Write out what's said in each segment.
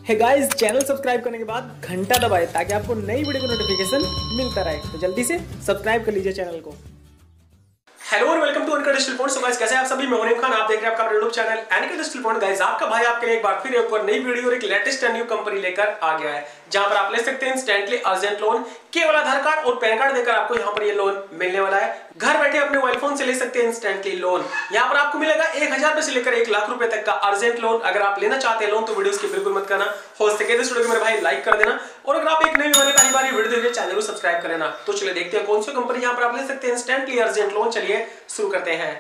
है guys, channel subscribe करने के बाद घंटा दबाएं ताकि आपको नई वीडियो का नोटिफिकेशन मिलता रहे। तो जल्दी से सब्सक्राइब कर लीजिए चैनल को। हेलो और welcome to uncut digital point. So guys, कैसे हैं आप सभी? मैं मुनीम खान, आप देख रहे हैं आपका YouTube channel uncut digital point. Guys, आपका भाई आपके लिए एक बार फिर एक और नई वीडियो और एक लेटेस्ट न्यू कंपनी लेकर आ गया है, जहां पर आप ले सकते हैं इंस्टेंटली अर्जेंट लोन। केवल आधार कार्ड और पैन कार्ड देकर आपको यहां पर ये लोन मिलने वाला है। घर बैठे अपने मोबाइल फोन से ले सकते हैं इंस्टेंटली लोन। यहां पर आपको मिलेगा 1000 रुपए से लेकर 1 लाख रुपए तक का अर्जेंट लोन। अगर आप लेना चाहते हैं लोन तो वीडियो की बिल्कुल मत करना, हो सके तो वीडियो को मेरे भाई लाइक कर देना, और अगर आप एक नई वाले पहली बार वीडियो देख रहे हैं चैनल को सब्सक्राइब कर लेना। तो चलिए देखते हैं कौन सी कंपनी यहां पर आप ले सकते हैं इंस्टेंटली अर्जेंट लोन। चलिए शुरू करते हैं।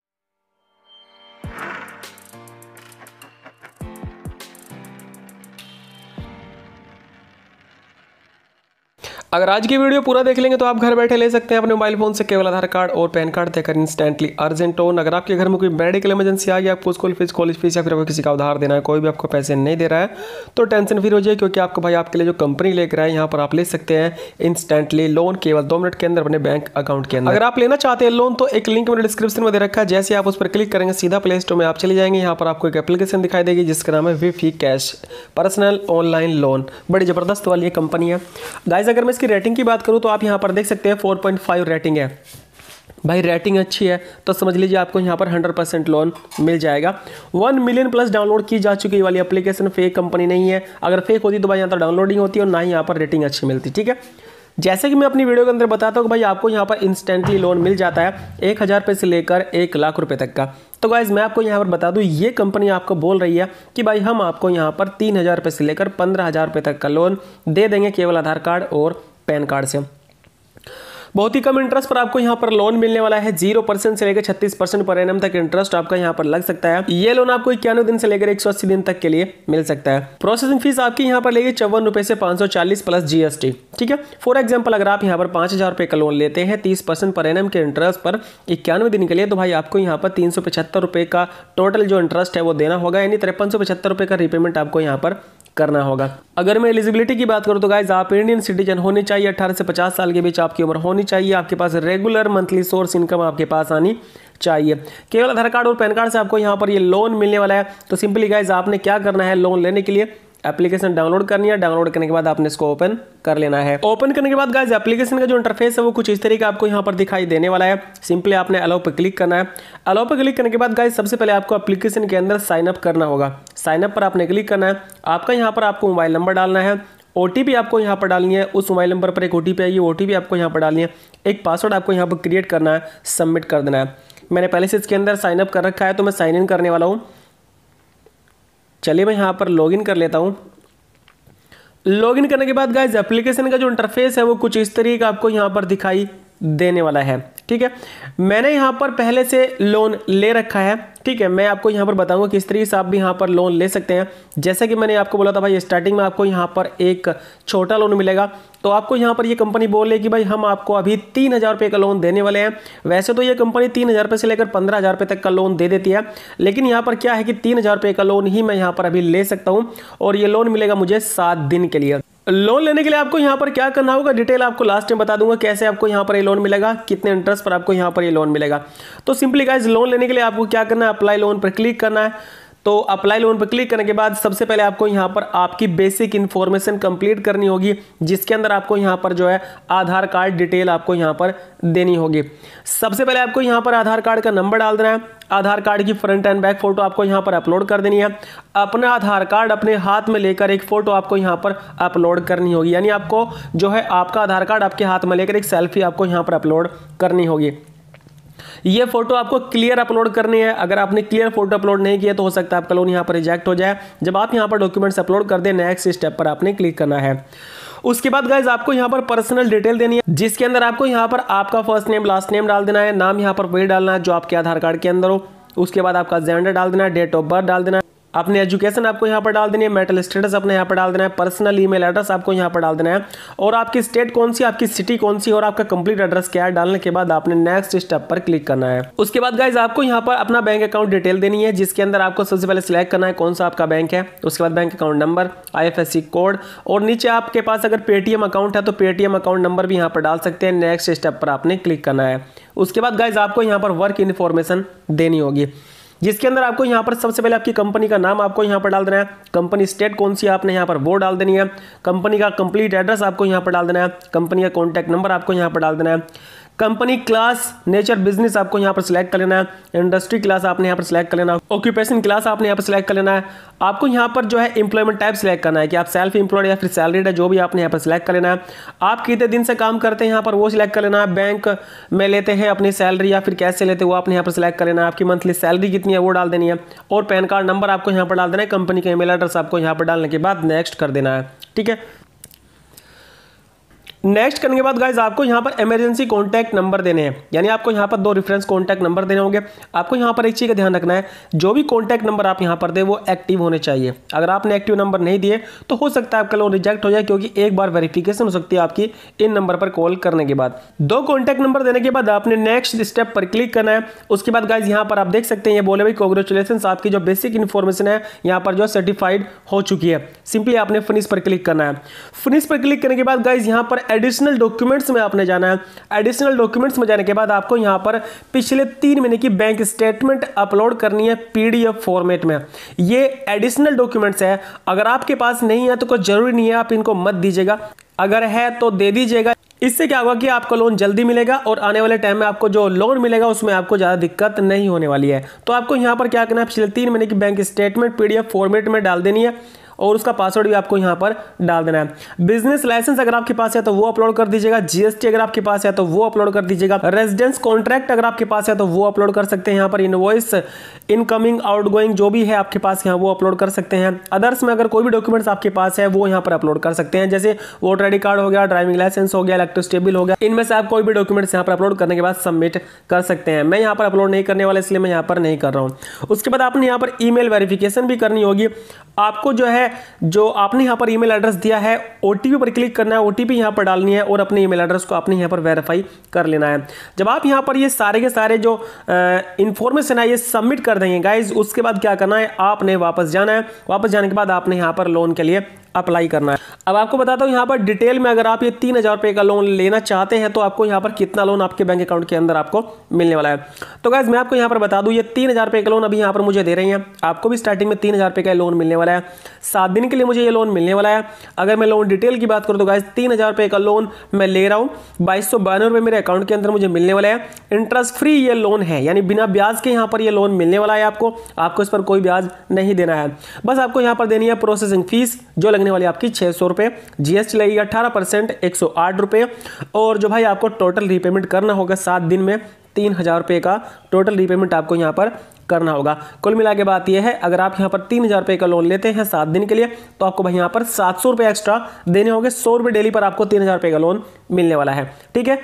अगर आज की वीडियो पूरा देख लेंगे तो आप घर बैठे ले सकते हैं अपने मोबाइल फोन से केवल आधार कार्ड और पैन कार्ड देकर इंस्टेंटली अर्जेंट लोन। अगर आपके घर में कोई मेडिकल इमरजेंसी आ गई, आपको स्कूल फीस, कॉलेज फीस या फिर आपको किसी का उधार देना है, कोई भी आपको पैसे नहीं दे रहा है तो टेंशन फ्री हो जाए, क्योंकि आपको भाई आपके लिए जो कंपनी लेकर आए यहाँ पर आप ले सकते हैं इंस्टेंटली लोन केवल 2 मिनट के अंदर अपने बैंक अकाउंट के अंदर। अगर आप लेना चाहते हैं लोन तो एक लिंक मैंने डिस्क्रिप्शन में दे रखा है, जैसे आप उस पर क्लिक करेंगे सीधा प्ले स्टोर में आप चले जाएंगे। यहाँ पर आपको एक एप्लीकेशन दिखाई देगी जिसका नाम है वीफी कैश पर्सनल ऑनलाइन लोन। बड़ी जबरदस्त वाली ये कंपनी है गाइस। अगर मैं इसकी रेटिंग की बात करूँ तो आप यहाँ पर देख सकते हैं 4.5 रेटिंग है। भाई रेटिंग अच्छी है तो समझ लीजिए आपको यहाँ पर 100% लोन मिल जाएगा। 1 मिलियन प्लस डाउनलोड की जा चुकी वाली एप्लीकेशन, फेक कंपनी नहीं है। अगर फेक होती तो भाई यहाँ पर डाउनलोडिंग होती है और ना ही यहाँ पर रेटिंग अच्छी मिलती। ठीक है, जैसे कि मैं अपनी वीडियो के अंदर बताता हूँ कि भाई आपको यहाँ पर इंस्टेंटली लोन मिल जाता है 1000 रुपये से लेकर 1 लाख रुपए तक का। तो गाइज मैं आपको यहाँ पर बता दूँ, ये कंपनी आपको बोल रही है कि भाई हम आपको यहाँ पर 3000 रुपये से लेकर 15000 रुपये तक का लोन दे देंगे केवल आधार कार्ड और पैन कार्ड से। बहुत ही कम इंटरेस्ट पर आपको यहाँ पर लोन मिलने वाला है। 0% से लेकर 36% पर एनम तक इंटरेस्ट आपका यहाँ पर लग सकता है। ये लोन आपको 91 दिन से लेकर 180 दिन तक के लिए मिल सकता है। प्रोसेसिंग फीस आपकी यहाँ पर लेगी 54 रुपए से 540 प्लस जीएसटी। ठीक है, फॉर एग्जाम्पल अगर आप यहाँ पर 5000 रुपये का लोन लेते हैं 30% पर एनम के इंटरेस्ट पर 91 दिन के लिए, तो भाई आपको यहाँ पर 375 रुपये का टोटल जो इंटरेस्ट है वो देना होगा, यानी 5375 रुपये का रिपेमेंट आपको यहाँ पर करना होगा। अगर मैं एलिजिबिलिटी की बात करूं तो गाइज आप इंडियन सिटीजन होने चाहिए, 18 से 50 साल के बीच आपकी उम्र होनी चाहिए, आपके पास रेगुलर मंथली सोर्स इनकम आपके पास आनी चाहिए। केवल आधार कार्ड और पैन कार्ड से आपको यहाँ पर ये लोन मिलने वाला है। तो सिंपली गाइज आपने क्या करना है, लोन लेने के लिए एप्लीकेशन डाउनलोड करनी है। डाउनलोड करने के बाद आपने इसको ओपन कर लेना है। ओपन करने के बाद गाइस एप्लीकेशन का जो इंटरफेस है वो कुछ इस तरीके का आपको यहाँ पर दिखाई देने वाला है। सिंपली आपने अलाउ पर क्लिक करना है। अलाउ पर क्लिक करने के बाद गाइस सबसे पहले आपको एप्लीकेशन के अंदर साइन अप करना होगा। साइन अप पर आपने क्लिक करना है। आपका यहाँ पर आपको मोबाइल नंबर डालना है, ओटीपी आपको यहाँ पर डालनी है। उस मोबाइल नंबर पर एक ओटीपी आएगी, ओटीपी आपको यहाँ पर डालनी है। एक पासवर्ड आपको यहाँ पर क्रिएट करना है, सबमिट कर देना है। मैंने पहले से इसके अंदर साइन अप कर रखा है तो मैं साइन इन करने वाला हूँ। चलिए मैं यहाँ पर लॉगिन कर लेता हूँ। लॉगिन करने के बाद गाइस एप्लीकेशन का जो इंटरफेस है वो कुछ इस तरीके का आपको यहाँ पर दिखाई देने वाला है। ठीक है, मैंने यहाँ पर पहले से लोन ले रखा है। ठीक है, मैं आपको यहाँ पर बताऊंगा किस तरीके से आप भी यहाँ पर लोन ले सकते हैं। जैसे कि मैंने आपको बोला था भाई स्टार्टिंग में आपको यहाँ पर एक छोटा लोन मिलेगा, तो आपको यहाँ पर ये कंपनी बोल रही है कि भाई हम आपको अभी 3000 रुपये का लोन देने वाले हैं। वैसे तो ये कंपनी 3000 रुपये से लेकर 15000 रुपये तक का लोन दे देती है, लेकिन यहाँ पर क्या है कि 3000 रुपये का लोन ही मैं यहाँ पर अभी ले सकता हूँ, और ये लोन मिलेगा मुझे 7 दिन के लिए। लोन लेने के लिए आपको यहाँ पर क्या करना होगा, डिटेल आपको लास्ट में बता दूंगा कैसे आपको यहाँ पर ये लोन मिलेगा, कितने इंटरेस्ट पर आपको यहाँ पर ये लोन मिलेगा। तो सिंपली गाइस लोन लेने के लिए आपको क्या करना है, अप्लाई लोन पर क्लिक करना है। तो अप्लाई लोन पर क्लिक करने के बाद सबसे पहले आपको यहाँ पर आपकी बेसिक इन्फॉर्मेशन कंप्लीट करनी होगी, जिसके अंदर आपको यहाँ पर जो है आधार कार्ड डिटेल आपको यहाँ पर देनी होगी। सबसे पहले आपको यहाँ पर आधार कार्ड का नंबर डाल देना है। आधार कार्ड की फ्रंट एंड बैक फोटो आपको यहाँ पर अपलोड कर देनी है। अपना आधार कार्ड अपने हाथ में लेकर एक फोटो आपको यहाँ पर अपलोड करनी होगी, यानी आपको जो है आपका आधार कार्ड आपके हाथ में लेकर एक सेल्फी आपको यहाँ पर अपलोड करनी होगी। ये फोटो आपको क्लियर अपलोड करनी है। अगर आपने क्लियर फोटो अपलोड नहीं किया तो हो सकता है आपका लोन यहाँ पर रिजेक्ट हो जाए। जब आप यहाँ पर डॉक्यूमेंट्स अपलोड कर दें, नेक्स्ट स्टेप पर आपने क्लिक करना है। उसके बाद गाइज आपको यहाँ पर पर्सनल डिटेल देनी है, जिसके अंदर आपको यहाँ पर आपका फर्स्ट नेम लास्ट नेम डाल देना है। नाम यहाँ पर वही डालना है जो आपके आधार कार्ड के अंदर हो। उसके बाद आपका जेंडर डाल देना है, डेट ऑफ बर्थ डाल देना है, अपनी एजुकेशन आपको यहाँ पर डाल देनी है, मेटल स्टेटस अपने यहाँ पर डाल देना है, पर्सनल ईमेल एड्रेस आपको यहाँ पर डाल देना है, और आपकी स्टेट कौन सी, आपकी सिटी कौन सी, और आपका कंप्लीट एड्रेस क्या है। डालने के बाद आपने नेक्स्ट स्टेप पर क्लिक करना है। उसके बाद गाइज आपको यहाँ पर अपना बैंक अकाउंट डिटेल देनी है, जिसके अंदर आपको सबसे पहले सिलेक्ट करना है कौन सा आपका बैंक है। उसके बाद bank account number, IFSC code, और नीचे आपके पास अगर पेटीएम अकाउंट है तो पेटीएम अकाउंट नंबर भी यहाँ पर डाल सकते हैं। नेक्स्ट स्टेप पर आपने क्लिक करना है। उसके बाद गाइज आपको यहाँ पर वर्क इन्फॉर्मेशन देनी होगी। जिसके अंदर आपको यहाँ पर सबसे पहले आपकी कंपनी का नाम आपको यहाँ पर डाल देना है, कंपनी स्टेट कौन सी आपने यहाँ पर वो डाल देनी है, कंपनी का कंप्लीट एड्रेस आपको यहाँ पर डाल देना है, कंपनी का कॉन्टैक्ट नंबर आपको यहाँ पर डाल देना है, कंपनी क्लास नेचर बिजनेस आपको यहाँ पर सिलेक्ट कर लेना है, इंडस्ट्री क्लास आपने यहाँ पर सिलेक्ट कर लेना है, ऑक्यूपेशन क्लास आपने यहाँ पर सिलेक्ट कर लेना है। आपको यहाँ पर जो है एम्प्लॉयमेंट टाइप सिलेक्ट करना है कि आप सेल्फ एम्प्लॉयड या फिर सैलरीड है, जो भी आपने यहाँ पर सिलेक्ट कर लेना है। आप कितने दिन से काम करते हैं यहाँ पर वो सिलेक्ट कर लेना है, बैंक में लेते हैं अपनी सैलरी या फिर कैसे लेते हैं वो आपने यहाँ पर सिलेक्ट कर लेना है, आपकी मंथली सैलरी कितनी है वो डाल देनी है, और पैन कार्ड नंबर आपको यहाँ पर डाल देना है, कंपनी का ईमेल एड्रेस आपको यहाँ पर डालने के बाद नेक्स्ट कर देना है। ठीक है, नेक्स्ट करने के बाद गाइज आपको यहाँ पर इमरजेंसी कॉन्टैक्ट नंबर देने हैं, यानी आपको यहाँ पर 2 रेफरेंस कॉन्टैक्ट नंबर देने होंगे। आपको यहाँ पर एक चीज़ का ध्यान रखना है, जो भी कॉन्टैक्ट नंबर आप यहाँ पर दे वो एक्टिव होने चाहिए। अगर आपने एक्टिव नंबर नहीं दिए तो हो सकता है आपका लोन रिजेक्ट हो जाए, क्योंकि एक बार वेरिफिकेशन हो सकती है आपकी इन नंबर पर कॉल करने के बाद। 2 कॉन्टैक्ट नंबर देने के बाद आपने नेक्स्ट स्टेप पर क्लिक करना है। उसके बाद गाइज यहाँ पर आप देख सकते हैं ये बोले भाई कांग्रेचुलेशंस, आपकी जो बेसिक इन्फॉर्मेशन है यहाँ पर जो सर्टिफाइड हो चुकी है। सिंपली आपने फिनिश पर क्लिक करना है। फिनिश पर क्लिक करने के बाद गाइज यहाँ पर एडिशनल डॉक्यूमेंट्स में आपने जाना है। एडिशनल डॉक्यूमेंट्स में जाने के बाद आपको यहां पर पिछले 3 महीने की बैंक स्टेटमेंट अपलोड करनी है पीडीएफ फॉर्मेट में। ये एडिशनल डॉक्यूमेंट्स है, अगर आपके पास नहीं है तो कोई जरूरी नहीं है, आप इनको मत दीजिएगा, अगर है तो दे दीजिएगा। इससे क्या होगा कि आपको लोन जल्दी मिलेगा और आने वाले टाइम में आपको जो लोन मिलेगा उसमें आपको ज़्यादा दिक्कत नहीं होने वाली है। तो आपको यहाँ पर क्या करना है, पिछले 3 महीने की बैंक स्टेटमेंट पीडीएफ फॉर्मेट में डाल देनी है और उसका पासवर्ड भी आपको यहाँ पर डाल देना है। बिजनेस लाइसेंस अगर आपके पास है तो वो अपलोड कर दीजिएगा, जीएसटी अगर आपके पास है तो वो अपलोड कर दीजिएगा, रेजिडेंस कॉन्ट्रैक्ट अगर आपके पास है तो वो अपलोड कर सकते हैं। यहाँ पर इनवॉइस इनकमिंग आउटगोइंग जो भी है आपके पास यहाँ वो अपलोड कर सकते हैं। अदर्स में अगर कोई भी डॉक्यूमेंट्स आपके पास है वो यहाँ पर अपलोड कर सकते हैं, जैसे वोटर आईडी कार्ड हो गया, ड्राइविंग लाइसेंस हो गया, इलेक्ट्रिसिटी बिल हो गया, इनमें से आप कोई भी डॉक्यूमेंट्स यहाँ पर अपलोड करने के बाद सबमिट कर सकते हैं। मैं यहाँ पर अपलोड नहीं करने वाला इसलिए मैं यहाँ पर नहीं कर रहा हूँ। उसके बाद आपने यहाँ पर ईमेल वेरिफिकेशन भी करनी होगी। आपको जो है जो आपने यहाँ पर ईमेल एड्रेस दिया है ओटीपी पर क्लिक करना है, ओटीपी यहाँ पर डालनी है और अपने ईमेल एड्रेस को आपने यहाँ पर वेरीफाई कर लेना है। जब आप यहाँ पर ये सारे के सारे जो इंफॉर्मेशन है ये सबमिट कर देंगे गाइज, उसके बाद क्या करना है, आपने वापस जाना है। वापस जाने के बाद आपने यहाँ पर लोन के लिए अप्लाई करना है। अब आपको बताता हूँ यहाँ पर डिटेल में, अगर आप ये 3,000 रुपये का लोन लेना चाहते हैं तो आपको यहाँ पर कितना लोन आपके बैंक अकाउंट के अंदर आपको मिलने वाला है। तो गाइज मैं आपको यहाँ पर बता दूँ, ये 3,000 रुपये का लोन अभी यहाँ पर मुझे दे रही हैं। आपको भी स्टार्टिंग में 3,000 रुपये का लोन मिलने वाला है, 7 दिन के लिए मुझे ये लोन मिलने वाला है। अगर मैं लोन डिटेल की बात करूँ तो गाइज 3,000 रुपये का लोन मैं ले रहा हूँ, 2292 रुपये मेरे अकाउंट के अंदर मुझे मिलने वाला है। इंटरेस्ट फ्री ये लोन है, यानी बिना ब्याज के यहाँ पर ये लोन मिलने वाला है आपको इस पर कोई ब्याज नहीं देना है। बस आपको यहाँ पर देनी है प्रोसेसिंग फीस जो लगने वाली आपकी 600 रुपये, जीएसटी लगेगा 18% 108 रुपये, और जो भाई आपको टोटल रीपेमेंट करना होगा 7 दिन में 3,000 रुपये का टोटल रीपेमेंट आपको यहाँ पर करना होगा। कुल मिला के बात यह है, अगर आप यहाँ पर 3,000 रुपये का लोन लेते हैं 7 दिन के लिए तो आपको भाई यहाँ पर 700 रुपये एक्स्ट्रा देने होंगे। 100 रुपये डेली पर आपको 3,000 रुपये का लोन मिलने वाला है। ठीक है,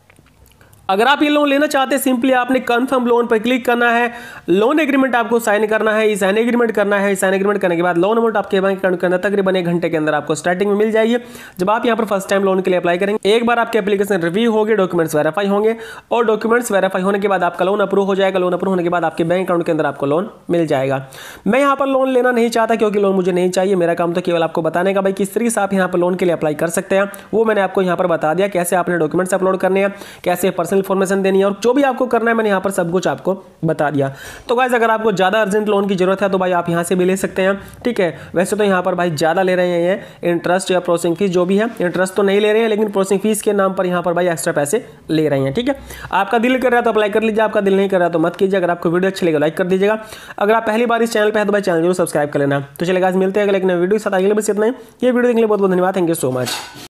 अगर आप ये लोन लेना चाहते हैं सिंपली आपने कंफर्म लोन पर क्लिक करना है, लोन एग्रीमेंट आपको साइन करना है, साइन एग्रीमेंट करना है। साइन एग्रीमेंट करने के बाद लोन अमाउंट आपके बैंक अकाउंट के अंदर तकरीबन 1 घंटे के अंदर आपको स्टार्टिंग में मिल जाएगी। जब आप यहाँ पर फर्स्ट टाइम लोन के लिए अप्लाई करेंगे, एक बार आपके एप्लीकेशन रिव्यू होगी, डॉक्यूमेंट्स वेरीफाई होंगे और डॉक्यूमेंट्स वेरीफाई होने के बाद आपका लोन अप्रूव हो जाएगा। लोन अप्रूव होने के बाद आपके बैंक अकाउंट के अंदर आपको लोन मिल जाएगा। मैं यहाँ पर लोन लेना नहीं चाहता क्योंकि लोन मुझे नहीं चाहिए। मेरा काम तो केवल आपको बताने का भाई किस तरीके से आप यहाँ पर लोन के लिए अप्लाई कर सकते हैं, वो मैंने आपको यहाँ पर बता दिया। कैसे आपने डॉक्यूमेंट्स अपलोड करने हैं, कैसे पर्सनल इन्फॉर्मेशन देनी है और जो भी आपको करना है मैंने यहाँ पर सब कुछ आपको बता दिया। तो गाइस अगर आपको ज़्यादा अर्जेंट लोन की जरूरत है तो भाई आप यहाँ से भी ले सकते हैं। ठीक है, वैसे तो यहाँ पर भाई ज़्यादा ले रहे हैं ये इंटरेस्ट या प्रोसेसिंग फीस जो भी है, इंटरेस्ट तो नहीं ले रहे हैं लेकिन प्रोसेसिंग फीस के नाम पर यहाँ पर भाई एक्स्ट्रा पैसे ले रहे हैं। ठीक है, आपका दिल कर रहा है तो अप्लाई कर लीजिए, आपका दिल नहीं कर रहा तो मत कीजिए। अगर आपको वीडियो अच्छी लगे लाइक कर दीजिएगा। अगर आप पहली बार इस चैनल पर है तो भाई चैनल जरूर सब्सक्राइब कर लेना। तो चलिए गाइस मिलते हैं अगले वीडियो के साथ। अगले बस इतना ही। ये वीडियो देखने के लिए बहुत बहुत धन्यवाद। Thank you so much.